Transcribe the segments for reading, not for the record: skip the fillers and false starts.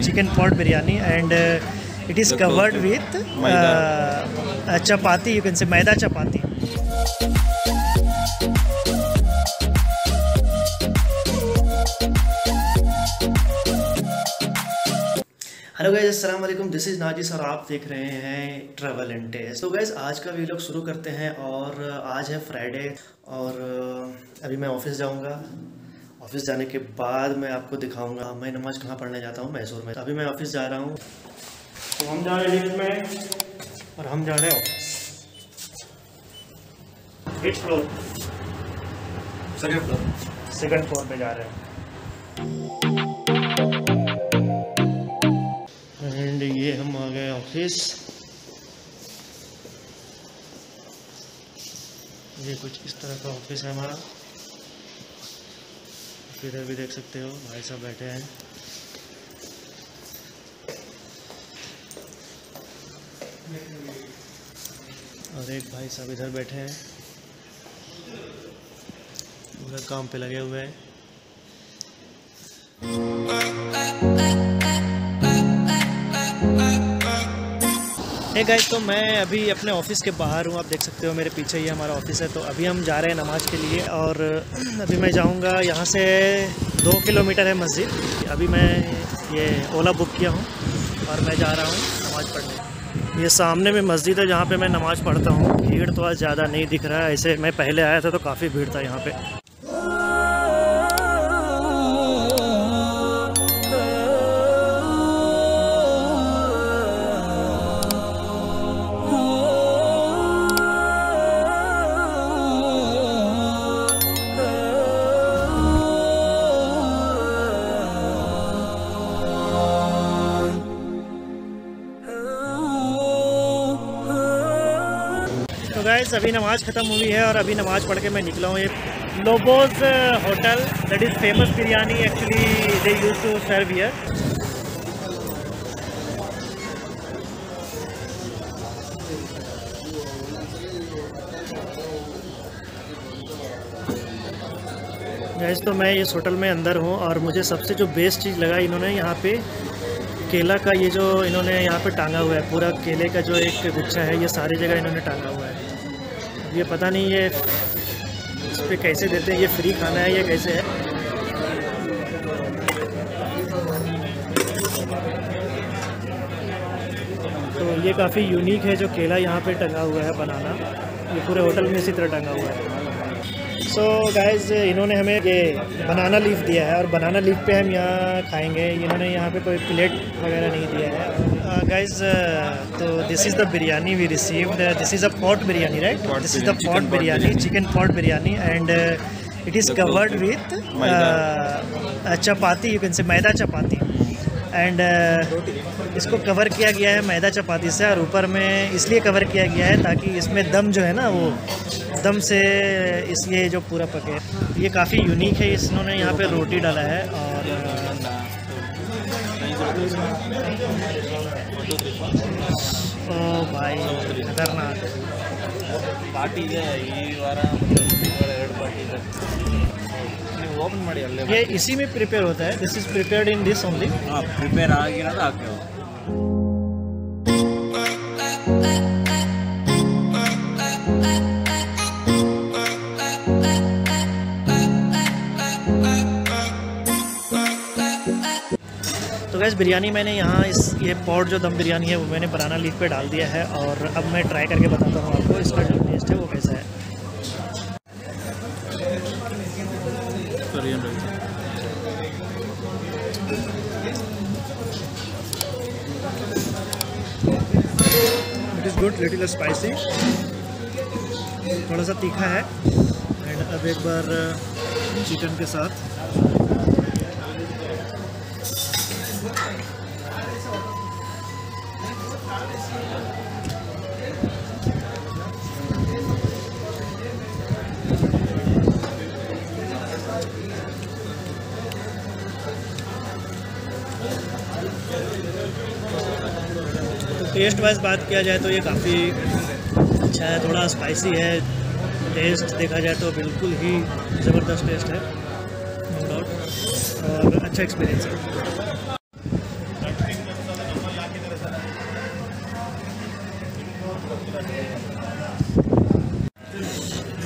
chicken pot biryani, and it is covered with chapati. You can say maida chapati. Hello guys, अस्सलाम वालेकुम। This is Nazis और आप देख रहे हैं ट्रैवल एंड टेस्ट। तो गाइस आज का वीलॉग शुरू करते हैं और आज है फ्राइडे और अभी मैं ऑफिस जाऊंगा। ऑफिस जाने के बाद मैं आपको दिखाऊंगा मैं नमाज कहाँ पढ़ने जाता हूँ, मैसूर में। अभी मैं ऑफिस जा रहा हूँ, तो हम जा रहे हैं लिफ्ट में और हम जा रहे हैं office. 8th floor, second floor पे जा रहे हैं। एंड ये हम आ गए ऑफिस। ये कुछ इस तरह का ऑफिस है हमारा। इधर भी देख सकते हो भाई साहब बैठे हैं। और एक भाई साहब इधर बैठे हैं, उधर काम पे लगे हुए हैं। हे गाइस, तो मैं अभी अपने ऑफिस के बाहर हूँ। आप देख सकते हो मेरे पीछे ही हमारा ऑफिस है। तो अभी हम जा रहे हैं नमाज के लिए और अभी मैं जाऊँगा। यहाँ से 2 किलोमीटर है मस्जिद। अभी मैं ये ओला बुक किया हूँ और मैं जा रहा हूँ नमाज पढ़ने। ये सामने में मस्जिद है जहाँ पे मैं नमाज पढ़ता हूँ। भीड़ तो आज ज़्यादा नहीं दिख रहा है, ऐसे मैं पहले आया था तो काफ़ी भीड़ था यहाँ पे। तो गाइस अभी नमाज़ ख़त्म हुई है और अभी नमाज़ पढ़ के मैं निकला हूँ। ये Lobo's hotel, that is famous biryani actually they use to serve here. Guys तो मैं इस होटल में अंदर हूँ और मुझे सबसे जो बेस्ट चीज़ लगा, इन्होंने यहाँ पे केला का ये जो इन्होंने यहाँ पे टांगा हुआ है, पूरा केले का जो एक गुच्छा है, ये सारी जगह इन्होंने टांगा हुआ है। ये पता नहीं ये इस पर कैसे देते हैं, ये फ्री खाना है ये कैसे है। तो ये काफ़ी यूनिक है जो केला यहाँ पे टंगा हुआ है, बनाना। ये पूरे होटल में इसी तरह टंगा हुआ है। सो गाइज इन्होंने हमें ये बनाना लीफ दिया है और बनाना लीफ पे हम यहाँ खाएंगे। इन्होंने यहाँ पे कोई प्लेट वगैरह नहीं दिया है। गाइज तो this is the biryani we received. This is a pot biryani, right? This is the pot biryani, chicken pot biryani, and it is covered with chapati, you can say maida chapati. And इसको कवर किया गया है मैदा चपाती से, और ऊपर में इसलिए कवर किया गया है ताकि इसमें दम जो है ना, वो दम से इसलिए जो पूरा पके। ये काफ़ी यूनिक है। इन्होंने यहाँ पे रोटी डाला है और ओ भाई खतरनाक पार्टी है ये वाला। ये इसी में प्रिपेयर होता है। This is prepared in this only. हाँ, प्रिपेयर आ गया ना आके। तो गैस बिरयानी मैंने यहाँ ये पॉट जो दम बिरयानी है वो मैंने बनाना लीफ पे डाल दिया है और अब मैं ट्राई करके बताता हूँ आपको इसका जो टेस्ट है वो कैसा है। It is good, little spicy, थोड़ा सा तीखा है। एंड अब एक बार चिकन के साथ टेस्ट वाइज बात किया जाए तो ये काफ़ी अच्छा है, थोड़ा स्पाइसी है। टेस्ट देखा जाए तो बिल्कुल ही ज़बरदस्त टेस्ट है, नो डाउट, और अच्छा एक्सपीरियंस है।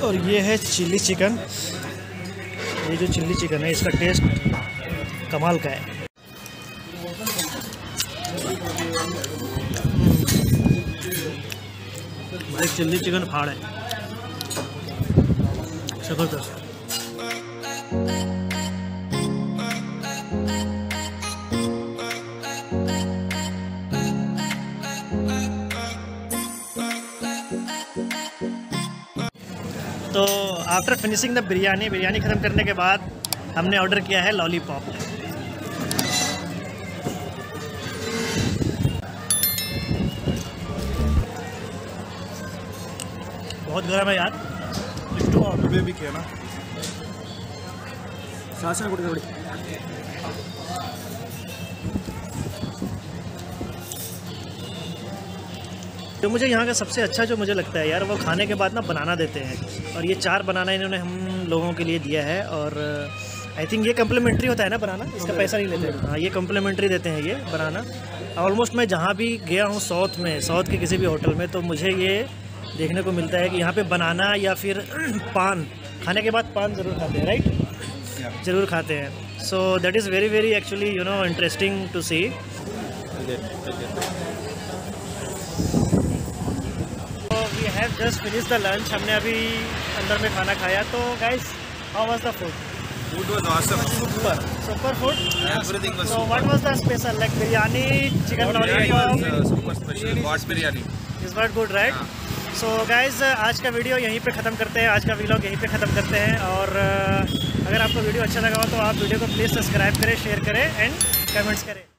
और ये है चिल्ली चिकन। ये जो चिल्ली चिकन है इसका टेस्ट कमाल का है। भाई चिल्ली चिकन फाड़ है, जबरदस्त। तो आफ्टर फिनिशिंग द बिरयानी ख़त्म करने के बाद हमने ऑर्डर किया है लॉलीपॉप। बहुत गर्म है यार। भी किया ना तो मुझे यहाँ का सबसे अच्छा जो मुझे लगता है यार, वो खाने के बाद ना बनाना देते हैं। और ये 4 बनाना इन्होंने हम लोगों के लिए दिया है। और आई थिंक ये कम्प्लीमेंट्री होता है ना बनाना, इसका पैसा नहीं लेते। हाँ, ये कम्प्लीमेंट्री देते हैं ये बनाना। ऑलमोस्ट मैं जहाँ भी गया हूँ साउथ के किसी भी होटल में, तो मुझे ये देखने को मिलता है कि यहाँ पे बनाना या फिर पान, खाने के बाद पान ज़रूर खाते हैं, राइट? ज़रूर खाते हैं। So that is very very actually you know interesting to see. We have just finish the lunch. हमने अभी अंदर में खाना खाया। तो guys, how was the food? Food was awesome. Super food. Everything was So super. what was the special, like biryani, chicken Biryani lollipop? was super special. God's biryani. Is not good, right? So guys, आज का video यहीं पे ख़त्म करते हैं। आज का vlog यहीं पे ख़त्म करते हैं। और अगर आपको वीडियो अच्छा लगा हो तो आप वीडियो को प्लीज़ सब्सक्राइब करें, शेयर करें एंड कमेंट्स करें।